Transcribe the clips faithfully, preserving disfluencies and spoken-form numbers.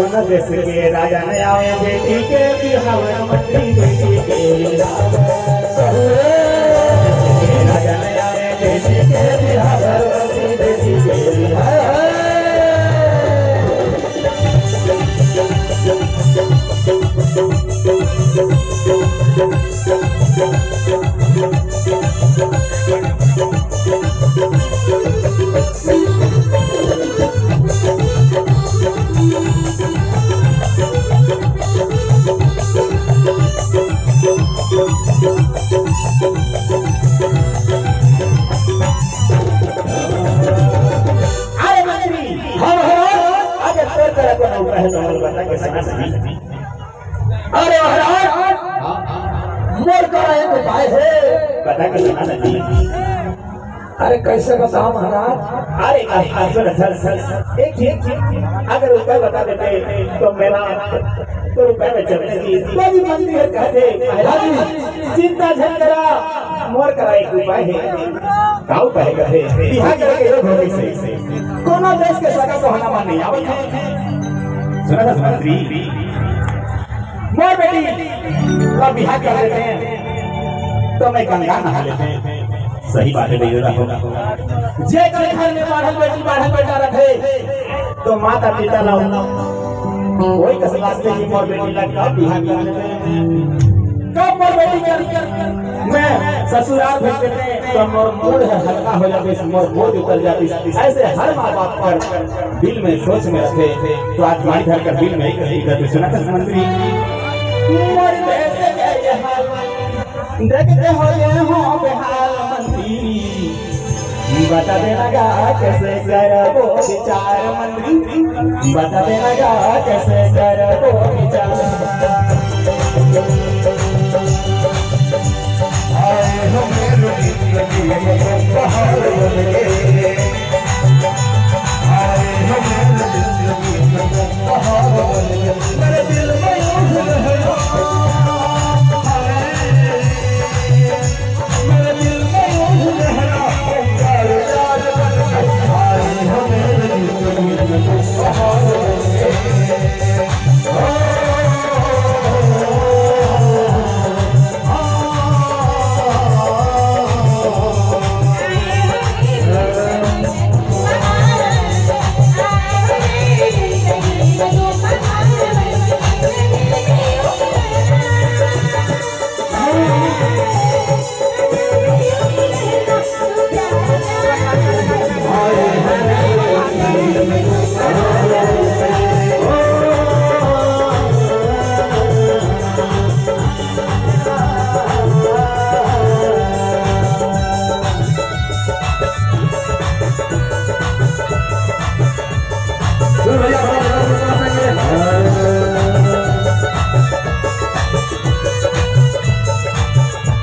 दोनों देश के राजा ने आए बेटी के बिहार मंत्री बेटी के राजा ने आए बेटी के बिहार मंत्री बेटी के अरे महाराज मोर का एक उपाय है बता के सुना नहीं। अरे कैसे बताओ महाराज? अरे चल चल चल एक एक अगर उपाय बता देते तो मेरा तो रुपए में चलने की कोई मंदिर है कहते महाराज चिंता झन करा मोर करा एक उपाय है गाँव कहे कहे बिहार के लोग हो गए से कोनो देश के सगा को होना मान नहीं आवत है। सुना था मंत्री मोर बेटी का बिहार कर लेते हैं तो मैं गंगा नहा लेते हैं। सही बात है भैया होगा जे घर में बाढ़ल बेटी बाढ़ल बेटा रखे तो माता पिता लाओ कोई कस वास्ते की मोर बेटी लगा बिहार कर लेते हैं। कब मोर बेटी कर मैं ससुराल भेज देते हैं तो मोर मूड है हल्का हो जाती है मोर बोझ उतर जाती है। ऐसे हर माँ बाप पर दिल में सोच में रखे तो आज मारी घर का दिल में ही कहीं करते। सुना था मंत्री मोर देश के ये हाल देखते हो ये हो बेहाल मंत्री बता देना गा कैसे करबो विचार मंत्री बता देना गा कैसे करबो विचार। आए हो मेरे जिंदगी में बहार बन गए आए हो मेरे जिंदगी में बहार बन गए मेरे दिल में उठ रहे हो मेरे दिल में उठ रहे हो प्यार याद बन गए आए हो मेरे जिंदगी में बहार बन गए।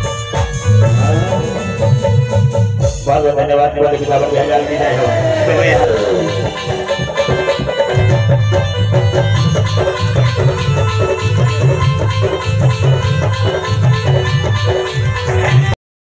धन्यवाद।